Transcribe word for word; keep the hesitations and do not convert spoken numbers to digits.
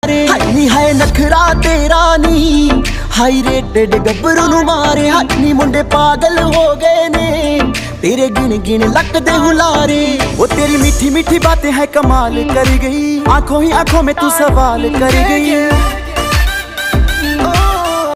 नी है नखरा तेरा नी हाई रेटेड गब्बरू नू मारे। नी मुंडे पागल हो गए ने तेरे गिन गिन लगदे हुलारे। वो तेरी मीठी मीठी बातें है कमाल कर गई, आंखों ही आंखों में तू सवाल कर गई।